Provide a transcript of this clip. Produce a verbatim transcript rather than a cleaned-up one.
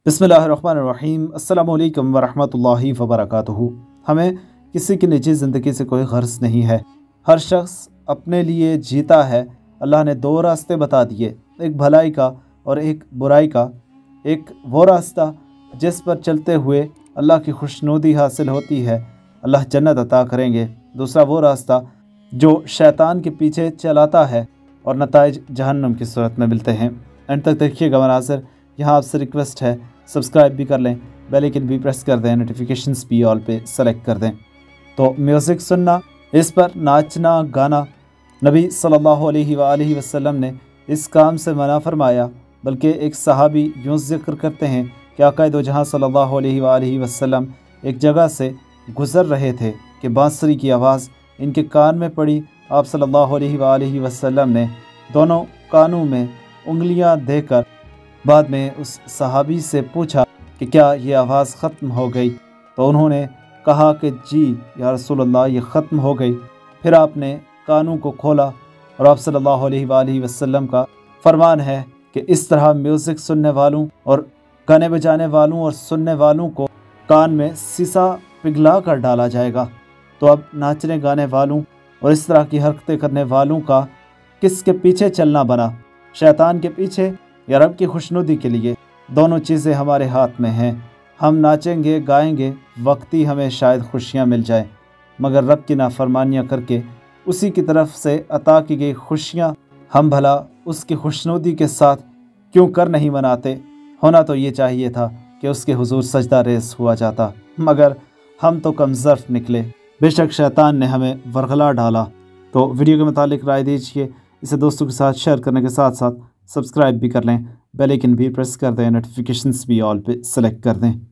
बिस्मिल्लाहिर्रहमानिर्रहीम। अस्सलामु अलैकुम वरहमतुल्लाहि वबरकातुहू। हमें किसी की निजी ज़िंदगी से कोई गर्ज नहीं है। हर शख्स अपने लिए जीता है। अल्लाह ने दो रास्ते बता दिए, एक भलाई का और एक बुराई का। एक वो रास्ता जिस पर चलते हुए अल्लाह की खुशनुदी हासिल होती है, अल्लाह जन्नत अता करेंगे। दूसरा वो रास्ता जो शैतान के पीछे चलाता है और नताइज जहन्नम की सूरत में मिलते हैं। एंड तक देखिएगा मनाज़िर। यहाँ आपसे रिक्वेस्ट है, सब्सक्राइब भी कर लें, बेल आइकन भी प्रेस कर दें, नोटिफिकेशंस भी ऑल पे सेलेक्ट कर दें। तो म्यूज़िक सुनना, इस पर नाचना गाना, नबी सल्लल्लाहु अलैहि वसल्लम ने इस काम से मना फरमाया। बल्कि एक सहाबी यूँ जिक्र करते हैं कि आक़ा दो जहां सल्लल्लाहु अलैहि वसल्लम एक जगह से गुज़र रहे थे कि बांसुरी की आवाज़ इनके कान में पड़ी। आप सल्लल्लाहु अलैहि वसल्लम ने दोनों कानों में उंगलियां देकर बाद में उस सहाबी से पूछा कि क्या ये आवाज़ ख़त्म हो गई? तो उन्होंने कहा कि जी या रसूलल्लाह, ये ख़त्म हो गई। फिर आपने कानों को खोला और आप सल्लल्लाहु अलैहि वसल्लम का फरमान है कि इस तरह म्यूज़िक सुनने वालों और गाने बजाने वालों और सुनने वालों को कान में शीशा पिघला कर डाला जाएगा। तो अब नाचने गाने वालों और इस तरह की हरकतें करने वालों का किसके पीछे चलना बना, शैतान के पीछे या रब की खुशनुदी के लिए? दोनों चीज़ें हमारे हाथ में हैं। हम नाचेंगे गाएंगे, वक्ती हमें शायद खुशियाँ मिल जाए, मगर रब की नाफरमानियाँ करके उसी की तरफ से अता की गई खुशियाँ हम भला उसकी खुशनुदी के साथ क्यों कर नहीं मनाते? होना तो ये चाहिए था कि उसके हुजूर सजदा रेस हुआ जाता, मगर हम तो कमज़र्फ निकले। बेशक शैतान ने हमें वरगला डाला। तो वीडियो के मुतालिक राय दीजिए, इसे दोस्तों के साथ शेयर करने के साथ साथ सब्सक्राइब भी कर लें, बेल आइकन भी प्रेस कर दें, नोटिफिकेशंस भी ऑल पे सेलेक्ट कर दें।